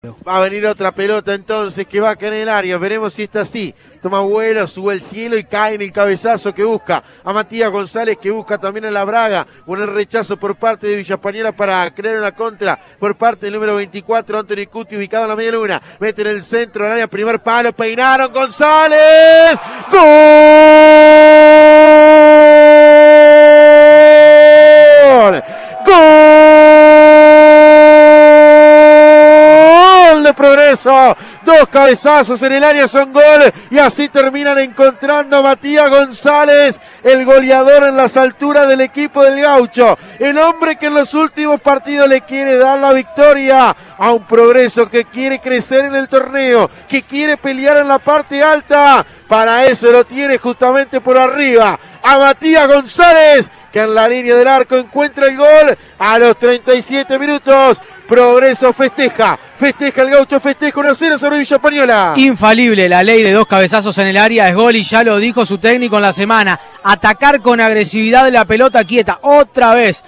Va a venir otra pelota entonces que va a caer en el área. Veremos si está así. Toma vuelo, sube al cielo y cae en el cabezazo que busca a Matías González, que busca también a la Braga. Con el rechazo por parte de Villa Española para crear una contra por parte del número 24, Anthony Cuti, ubicado en la media luna. Mete en el centro del área, primer palo, peinaron González. ¡Gol! ¡Gol de Progreso! Dos cabezazos en el área son gol y así terminan encontrando a Matías González, el goleador en las alturas del equipo del Gaucho. El hombre que en los últimos partidos le quiere dar la victoria a un Progreso que quiere crecer en el torneo, que quiere pelear en la parte alta. Para eso lo tiene justamente por arriba a Matías González, que en la línea del arco encuentra el gol a los 37 minutos. Progreso festeja el Gaucho, festeja 1-0 sobre Villa Española. Infalible la ley de dos cabezazos en el área, es gol y ya lo dijo su técnico en la semana. Atacar con agresividad la pelota quieta, otra vez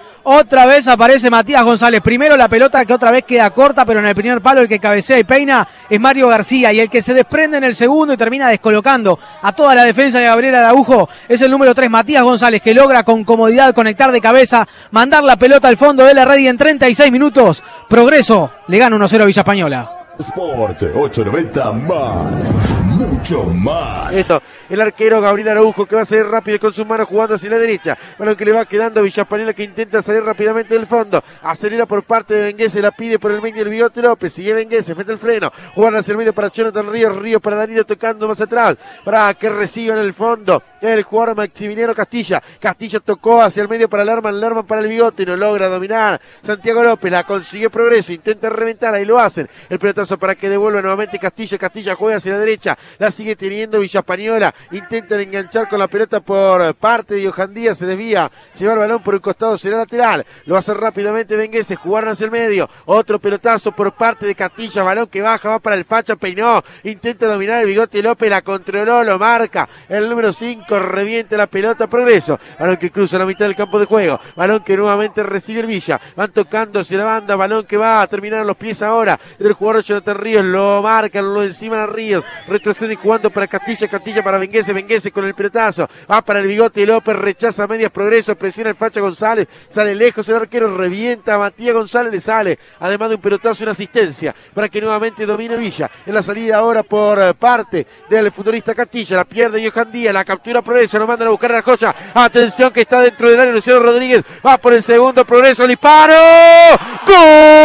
aparece Matías González. Primero la pelota que otra vez queda corta, pero en el primer palo el que cabecea y peina es Mario García, y el que se desprende en el segundo y termina descolocando a toda la defensa de Gabriel Araujo es el número 3, Matías González, que logra con comodidad conectar de cabeza, mandar la pelota al fondo de la red, y en 36 minutos Progreso le gana 1-0 a Villa Española. Sport 890 más, mucho más. Eso, el arquero Gabriel Araujo, que va a salir rápido con sus manos jugando hacia la derecha. Bueno, que le va quedando a Villa Española, que intenta salir rápidamente del fondo. Acelera por parte de Bengués, la pide por el medio del Bigote López. Sigue Bengués, mete el freno. Juegan hacia el medio para Jonathan Ríos. Ríos para Danilo tocando más atrás. Para que reciba en el fondo el jugador Maximiliano Castilla. Castilla tocó hacia el medio para Lerman para el Bigote. No logra dominar Santiago López. La consiguió Progreso. Intenta reventar, ahí lo hacen. El pelotazo para que devuelva nuevamente Castilla. Castilla juega hacia la derecha. La sigue teniendo Villa Española. Intentan enganchar con la pelota por parte de Johan Díaz. Se desvía. Lleva el balón por el costado. Será lateral. Lo hace rápidamente Benguese. Jugaron hacia el medio. Otro pelotazo por parte de Castilla. Balón que baja. Va para el Facha. Peinó. Intenta dominar el Bigote López. La controló. Lo marca. El número 5 revienta la pelota. Progreso. Balón que cruza la mitad del campo de juego. Balón que nuevamente recibe el Villa. Van tocando hacia la banda. Balón que va a terminar a los pies ahora del jugador Jonathan Ríos. Lo marcan. Lo encima a Ríos. Retrocede jugando para Castilla. Castilla para Benguese. Benguese con el pelotazo. Va para el Bigote López. Rechaza medias. Progreso. Presiona el Facha González. Sale lejos el arquero. Revienta a Matías González. Le sale. Además de un pelotazo y una asistencia para que nuevamente domine Villa. En la salida ahora por parte del futbolista Castilla. La pierde Johan Díaz. La captura Progreso. Lo mandan a buscar a la joya. Atención que está dentro del área. Luciano Rodríguez. Va por el segundo. Progreso. El disparo. ¡Gol!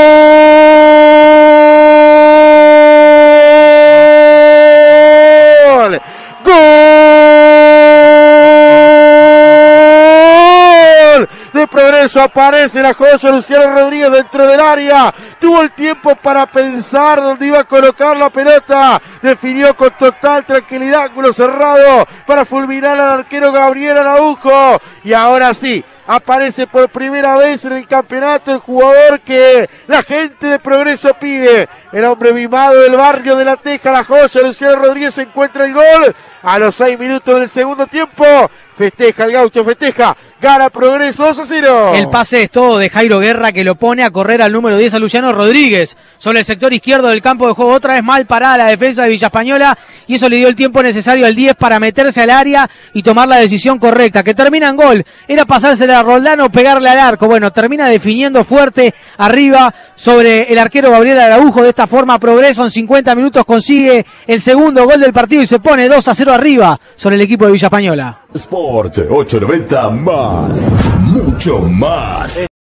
De Progreso, aparece la joya Luciano Rodríguez dentro del área. Tuvo el tiempo para pensar dónde iba a colocar la pelota. Definió con total tranquilidad, ángulo cerrado, para fulminar al arquero Gabriel Araujo. Y ahora sí, aparece por primera vez en el campeonato el jugador que la gente de Progreso pide. El hombre mimado del barrio de La Teja, la joya Luciano Rodríguez, encuentra el gol a los 6 minutos del segundo tiempo. Festeja el Gaucho, festeja, gana Progreso 2-0. El pase es todo de Jairo Guerra, que lo pone a correr al número 10 a Luciano Rodríguez sobre el sector izquierdo del campo de juego. Otra vez mal parada la defensa de Villa Española, y eso le dio el tiempo necesario al 10 para meterse al área y tomar la decisión correcta, que termina en gol. Era pasársela a Roldán o pegarle al arco. Bueno, termina definiendo fuerte arriba sobre el arquero Gabriel Araujo. De esta forma Progreso en 50 minutos consigue el segundo gol del partido y se pone 2-0 arriba sobre el equipo de Villa Española. Sport 890 más, mucho más.